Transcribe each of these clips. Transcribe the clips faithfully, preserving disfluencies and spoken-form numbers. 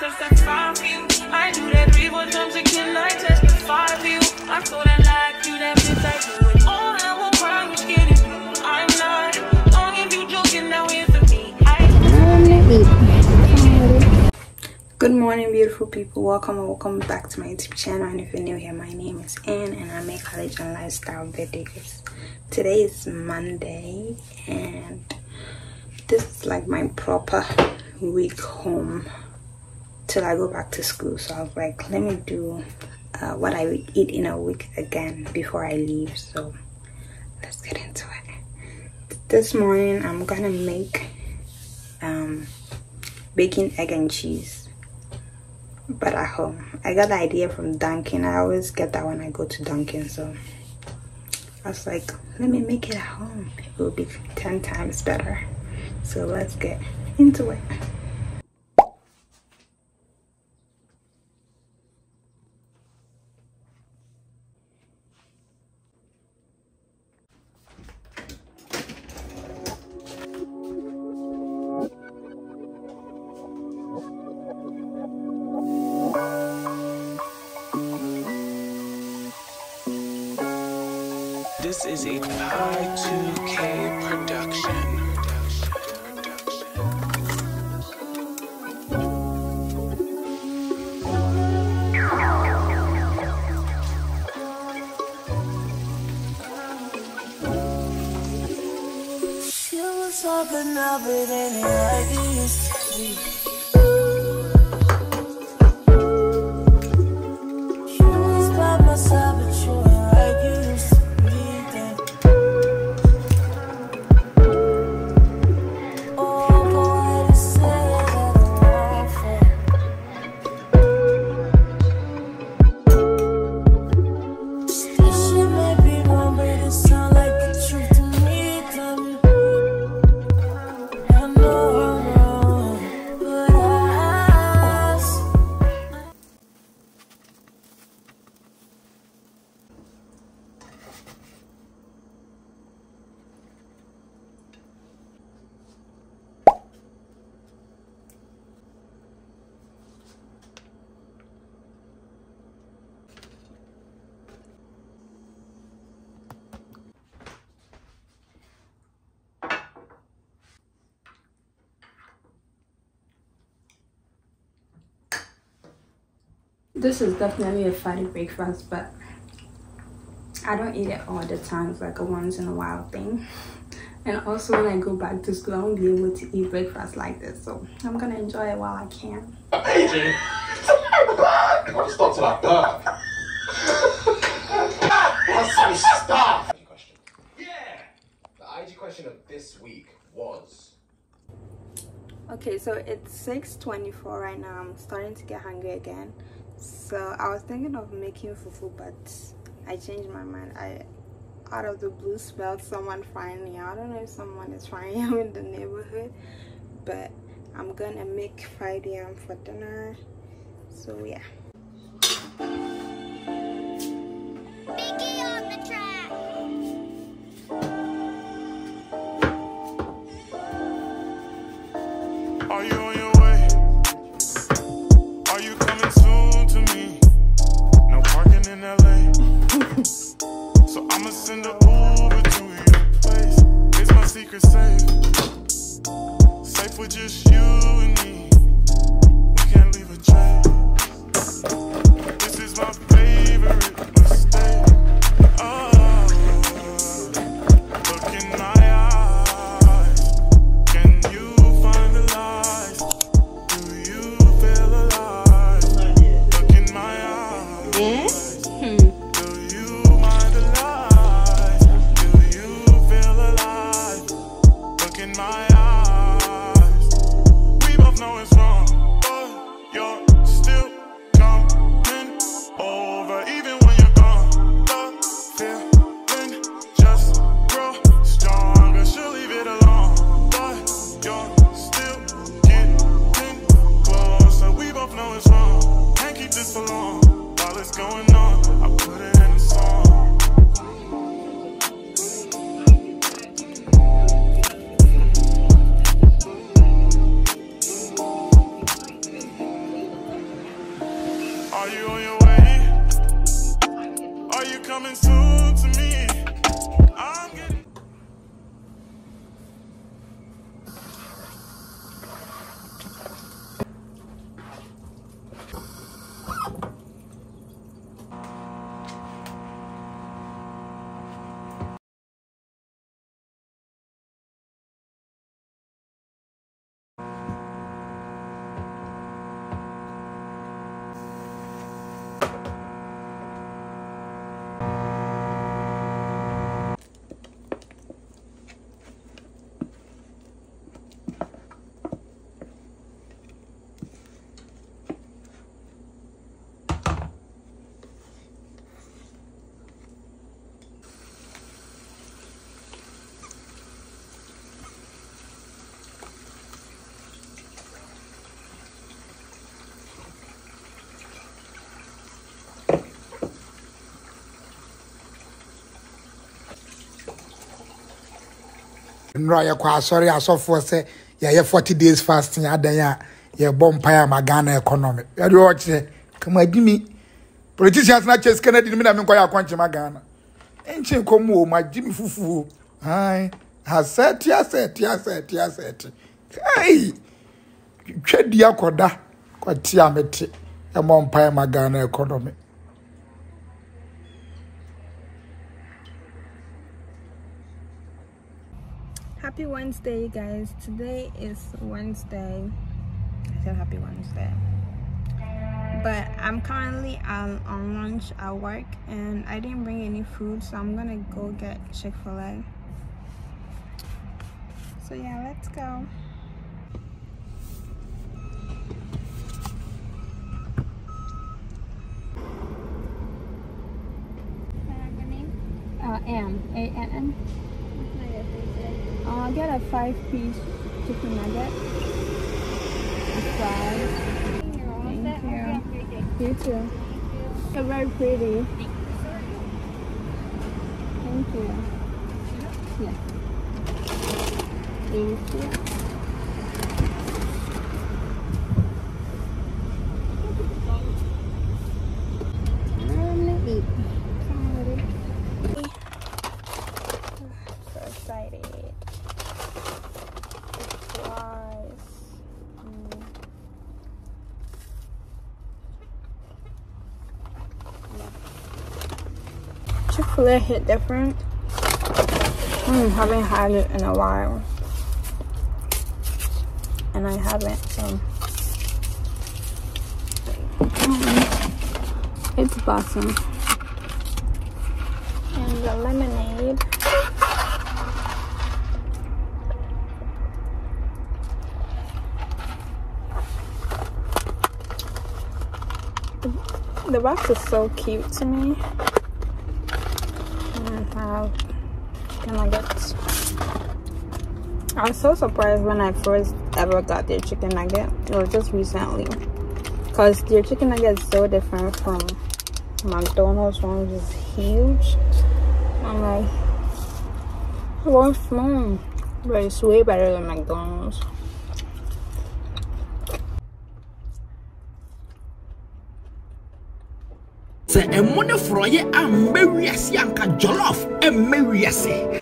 testify for you. I do that three more times again, I testify for you. I'm so that like you, that bitch I do it. All that will cry, you get it. I'm not long if you joking, now answer me. I Good morning, beautiful people. Welcome and welcome back to my YouTube channel. And if you're new here, my name is Ann and I make college and lifestyle videos. Today is Monday and this is like my proper week home till I go back to school. So I was like, let me do uh, what I would eat in a week again before I leave. So let's get into it. This morning I'm gonna make um, bacon, egg and cheese, but at home. I got the idea from Dunkin'. I always get that when I go to Dunkin', so I was like, let me make it at home. It will be ten times better. So let's get into it. This is a Y two K production. She was talking about it ain't like it used to be. She was by my side, but you ain't like you used to. This is definitely a fatty breakfast, but I don't eat it all the time. It's like a once in a while thing. And also when I go back to school, I won't be able to eat breakfast like this. So I'm gonna enjoy it while I can. Hey, Jane. I just stopped till I burp. That's some stuff. Question. Yeah. The I G question of this week was. Okay, so it's six twenty-four right now. I'm starting to get hungry again. So I was thinking of making fufu, but I changed my mind. I, out of the blue, smelled someone frying me. I don't know if someone is frying you in the neighborhood, but I'm gonna make fried yam for dinner. So yeah. on the track. Are you on your way? Are you coming soon to me? No parking in L A. So I'ma send an Uber to your place. It's my secret safe. Safe with just you and me. We can't leave a trace. This is my favorite mistake. Oh, look in my eyes. Can you find the lies? Do you feel alive? Look in my eyes. Yes? Hmm. Do you mind the lies? Do you feel alive? Look in my eyes. We both know it's wrong, but you're still coming over, even when you're gone. The feeling just grow stronger. She'll leave it alone, but you're still getting closer. We both know it's wrong. Can't keep this for long. While it's going on, I put it in a song. Are you on your way? Are you coming soon to me? I'm getting... Nra ya kwa sorry asofo se ya ye forty days fasting adan ya ye bompire ma Ghana economy ya do oche kama adimi politicians na chase Kennedy mi na me nkoya kwanche ma Ghana enche komu o ma jimi fufu ai asset asset asset asset ai twedi akoda kwati amete e bompire ma Ghana economy. Happy Wednesday, guys. Today is Wednesday. I said happy Wednesday. But I'm currently um, on lunch at work and I didn't bring any food, so I'm gonna go get Chick-fil-A. So yeah, let's go. Uh, M. A N N. I'll get a five-piece chicken nugget. Five. Thank you. You too. You're very pretty. Thank you. Yeah. Thank you. I'm gonna eat. So excited. Chick-fil-A hit different. I haven't had it in a while, and I haven't, so it's awesome. And the lemonade. The box is so cute to me. Have chicken nuggets. I was so surprised when I first ever got their chicken nugget, or just recently, because their chicken nugget is so different from McDonald's one, which is huge. I'm like, what's wrong? But it's way better than McDonald's. Se emone froye ameriasi anka jollof emeriasi.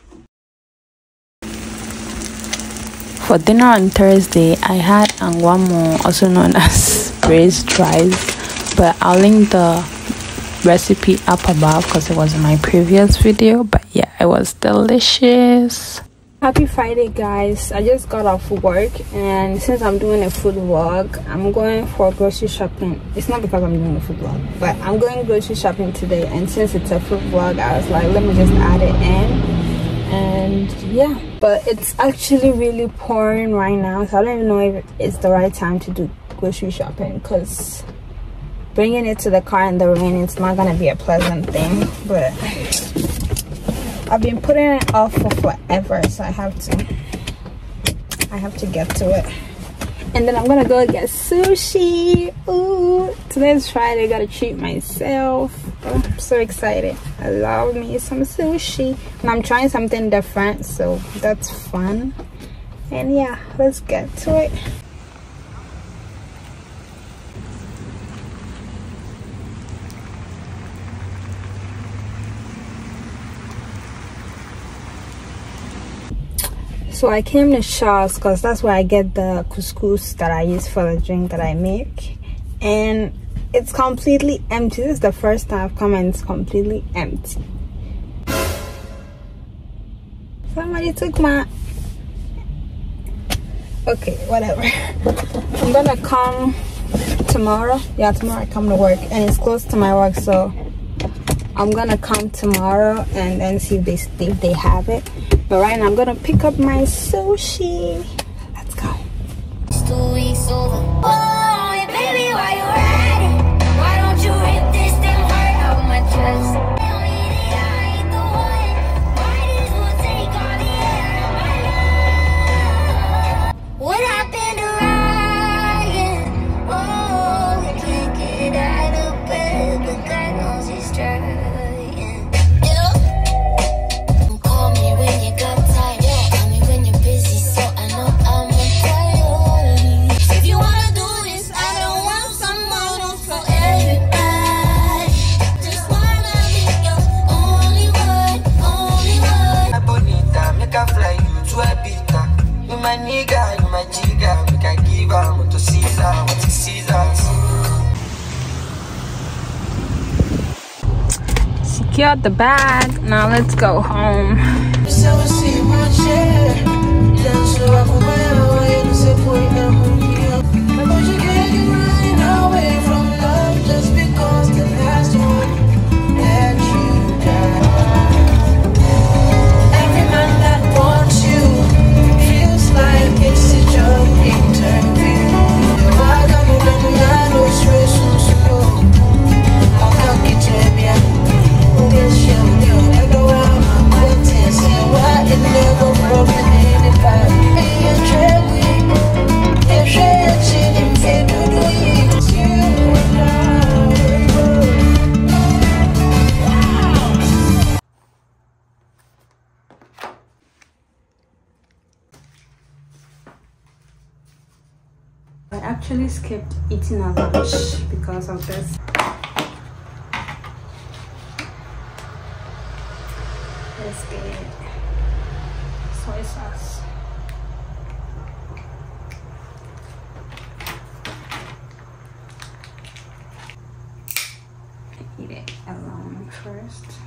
For dinner on Thursday, I had angwamo, also known as braised rice, but I'll link the recipe up above because it was in my previous video. But yeah, it was delicious. Happy Friday, guys. I just got off work, and since I'm doing a food vlog, I'm going for grocery shopping. It's not because I'm doing a food vlog, but I'm going grocery shopping today, and since it's a food vlog, I was like, let me just add it in. And yeah, but it's actually really pouring right now, so I don't even know if it's the right time to do grocery shopping, because bringing it to the car in the rain, it's not gonna be a pleasant thing. But I've been putting it off for forever, so I have to I have to get to it. And then I'm gonna go get sushi. Ooh, today's Friday, gotta treat myself. Oh, I'm so excited. I love me some sushi, and I'm trying something different, so that's fun. And yeah, let's get to it. So I came to Shaw's because that's where I get the couscous that I use for the drink that I make, and it's completely empty. This is the first time I've come and it's completely empty. Somebody took my... Okay, whatever. I'm gonna come tomorrow. Yeah, tomorrow I come to work and it's close to my work, so I'm gonna come tomorrow and then see if they if they have it. But right now I'm gonna pick up my sushi. Let's go. It's two weeks over. Oh, yeah, baby, why you riding? Why don't you rip this damn heart out my chest? Tell me that I ain't the one. Why this will take all the air out my lungs? What happened to Ryan? Oh, we can't get out of bed, but God knows he's trying. Secured the bag. Now let's go home. I actually skipped eating a lunch because of this. Let's get soy sauce. Eat it alone first.